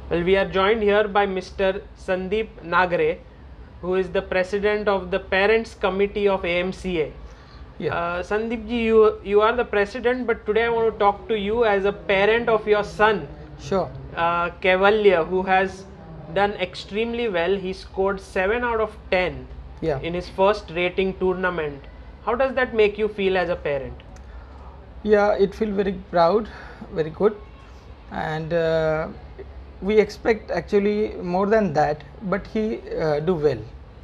Well, we are joined here by Mr. Sandip Nagare, who is the president of the Parents Committee of AMCA. Sandip ji, you are the president, but today I want to talk to you as a parent of your son, Sure. Kaivalya, who has done extremely well. He scored 7 out of 10 in his first rating tournament. How does that make you feel as a parent? Yeah, it feels very proud, very good, and we expect actually more than that, but he do well.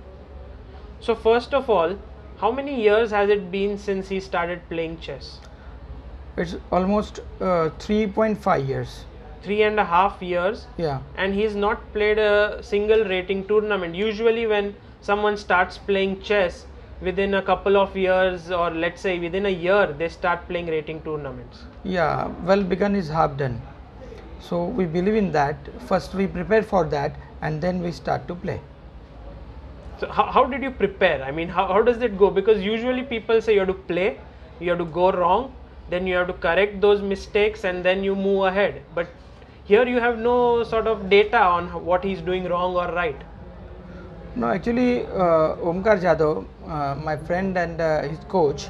So first of all, how many years has it been since he started playing chess? It's almost 3.5 years. 3.5 years. Yeah. And he's not played a single rating tournament. Usually when someone starts playing chess, within a couple of years, or let's say within a year, they start playing rating tournaments. Yeah, well begun is half done. So we believe in that. First we prepare for that and then we start to play. So how did you prepare? I mean, how does it go? Because usually people say you have to play, you have to go wrong, then you have to correct those mistakes and then you move ahead. But here you have no sort of data on what he's doing wrong or right. No, actually Onkar Jadhav, my friend and his coach,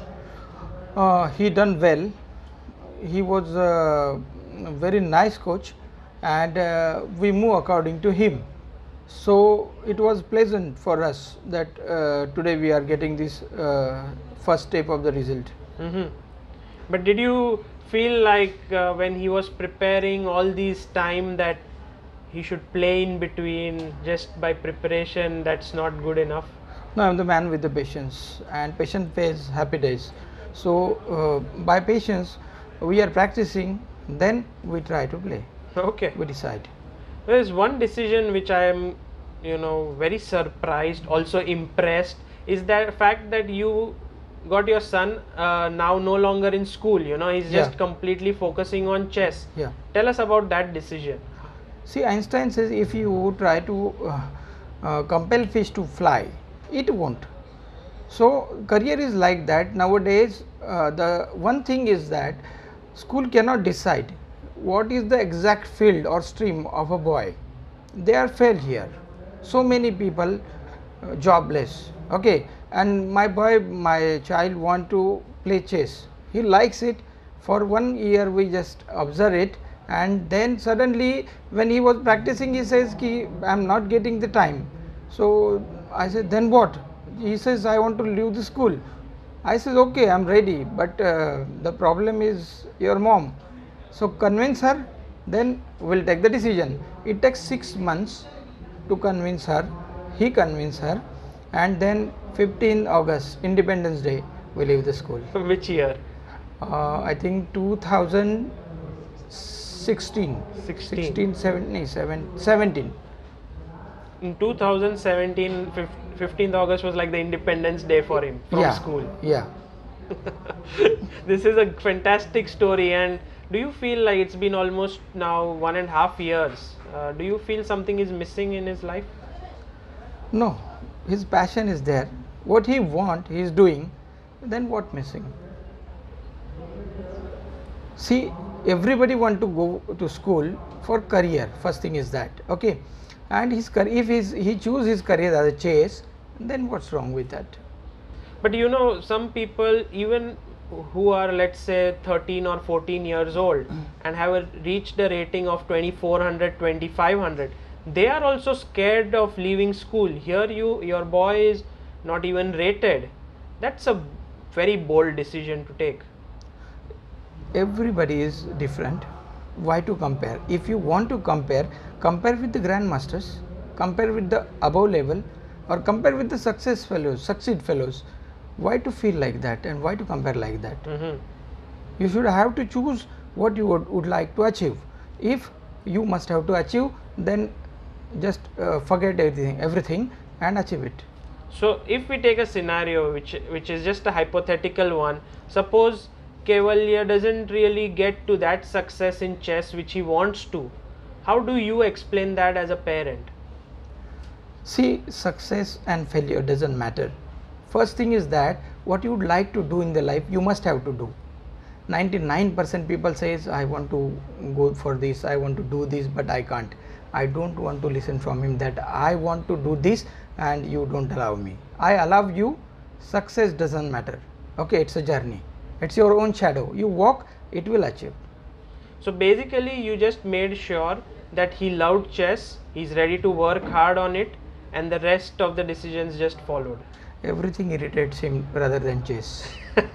he done well. He was a very nice coach and we move according to him. So it was pleasant for us that today we are getting this first step of the result. But did you feel like when he was preparing all these time that he should play in between just by preparation, that's not good enough? No, I'm the man with the patience, and patience pays happy days. So by patience we are practicing, then we try to play. Okay. We decide. There is one decision which I am, very surprised, also impressed, is that fact that you got your son now no longer in school. He's just completely focusing on chess. Yeah. Tell us about that decision. See, Einstein says if you try to compel fish to fly, it won't. So career is like that nowadays. The one thing is that school cannot decide what is the exact field or stream of a boy. They are failed here. So many people jobless. Okay, and my child want to play chess. He likes it. For 1 year we just observe it, and then suddenly when he was practicing, he says ki I am not getting the time. So I said, then what? He says, I want to leave the school. I said, okay, I am ready, but the problem is your mom. So convince her, then we will take the decision. It takes 6 months to convince her. He convinced her, and then 15 August, Independence Day, we leave the school. Which year? I think 2016. 17. In 2017, 15th August was like the Independence Day for him from school. Yeah. This is a fantastic story. And do you feel like it's been almost now 1.5 years? Do you feel something is missing in his life? No, his passion is there. What he want, he is doing. Then what missing? See, everybody want to go to school for career. First thing is that, okay, and his if he choose his career as a chess, then what's wrong with that? But some people, even who are, let's say, 13 or 14 years old and have reached a rating of 2400, 2500, they are also scared of leaving school. Here your boy is not even rated. That's a very bold decision to take. Everybody is different. Why to compare? If you want to compare with the grandmasters, compare with the above level, or compare with the succeed fellows. Why to feel like that, and why to compare like that? You should have to choose what you would like to achieve. If you must have to achieve, then just forget everything and achieve it. So if we take a scenario which is just a hypothetical one, suppose Kaivalya doesn't really get to that success in chess which he wants to. How do you explain that as a parent? See, success and failure doesn't matter. First thing is that what you would like to do in the life, you must have to do. 99% people says I want to go for this, I want to do this, but I can't. I don't want to listen from him that I want to do this and you don't allow me. I allow you. Success doesn't matter. Okay, it's a journey. It's your own shadow. You walk, it will achieve. So basically you just made sure that he loved chess, he's ready to work hard on it, and the rest of the decisions just followed. Everything irritates him rather than chess.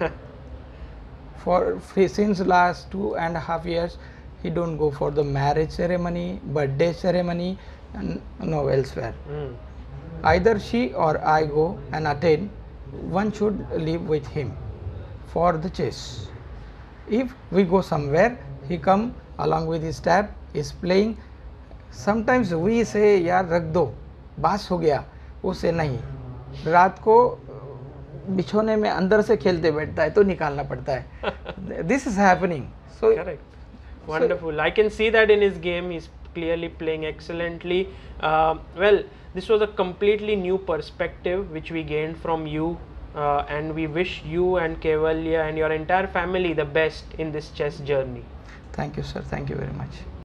Since last 2.5 years, he don't go for the marriage ceremony, birthday ceremony, and no elsewhere. Either she or I go and attend. One should live with him for the chess. If we go somewhere, he come along with his tab, is playing. Sometimes we say यार रख दो, बास हो गया. उसे नहीं, रात को बिछोने में अंदर से खेलते बैठता है तो निकालना पड़ता है. This is happening. So correct. Wonderful. I can see that in his game. He's clearly playing excellently. Well, this was a completely new perspective which we gained from you, and we wish you and Kaivalya and your entire family the best in this chess journey. Thank you, sir. Thank you very much.